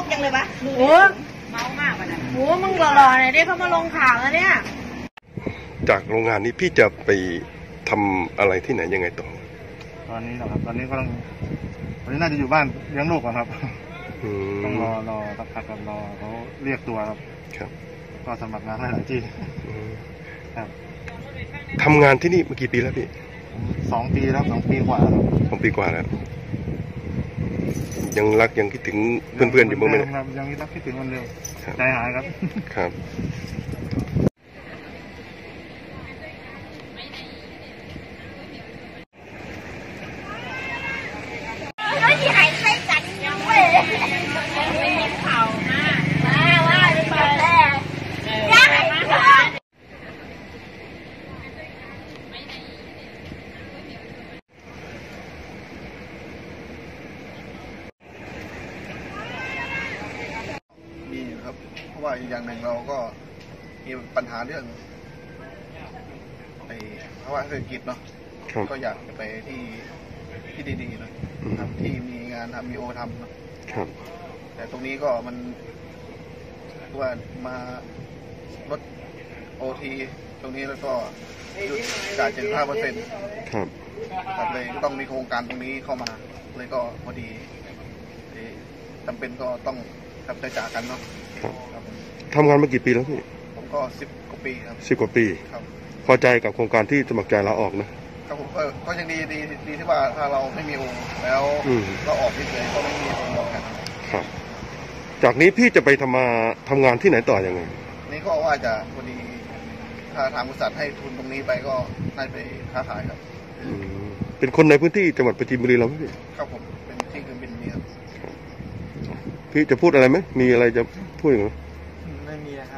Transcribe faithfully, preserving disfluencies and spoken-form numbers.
จังเลยวะโอ้เมามากวะนะโอ้มึงหล่อๆหน่อยดิเขามาลงข่าวแล้วเนี่ยจากโรงงานนี้พี่จะไปทำอะไรที่ไหนยังไงต่อตอนนี้นะครับตอนนี้ก็ต้องตอนนี้น่าจะอยู่บ้านเลี้ยงลูกครับต้องรอรอสักพักครับรอเขาเรียกตัวครับครับก็สมัครงานหลายที่ครับทำงานที่นี่มากี่ปีแล้วพี่สองปีแล้วสองปีกว่าสองปีกว่าแล้วยังรักยังคิดถึงเพื่อนๆอยู่บ้างไหมครับยังรักคิดถึงวันเดิมใจหายครับครับที่หายใจจัดยังเว้ยไม่มีเข่ามามาว่าไปเปิดแล้วย่าหายใจมีครับเพราะว่าอีกอย่างหนึ่งเราก็มีปัญหาเรื่องไอ้ภาวะเศรษฐกิจเนาะก็อยากจะไปที่ที่ดีๆนะครับที่มีงานทำมีโอทำนะครับแต่ตรงนี้ก็มันว่ามาลดโอทีตรงนี้แล้วก็หยุดจ่ายเจ็ดสิบห้าเปอร์เซ็นต์ครับเลยต้องมีโครงการตรงนี้เข้ามาเลยก็พอดีจำเป็นก็ต้องทำใจจากกันเนาะทำงานมากี่ปีแล้วพี่ผมก็สิบกว่าปีครับสิบกว่าปีครับพอใจกับโครงการที่สมัครใจลาออกนะครับผมก็ก็ยังดีดีดีที่ว่าถ้าเราไม่มีโอแล้วเราออกเฉยๆก็ไม่มีโอบอกกันครับจากนี้พี่จะไปทำมาทำงานที่ไหนต่อยังไงนี่ก็ว่าจะพอดีถ้าทางบริษัทให้ทุนตรงนี้ไปก็น่าไปค้าขายครับเป็นคนในพื้นที่จังหวัดปราจีนบุรีเราไหมพี่ครับผมเป็นที่เครื่องบินนี่ครับพี่จะพูดอะไรไหมมีอะไรจะพูดอย่างไรไม่มีครับ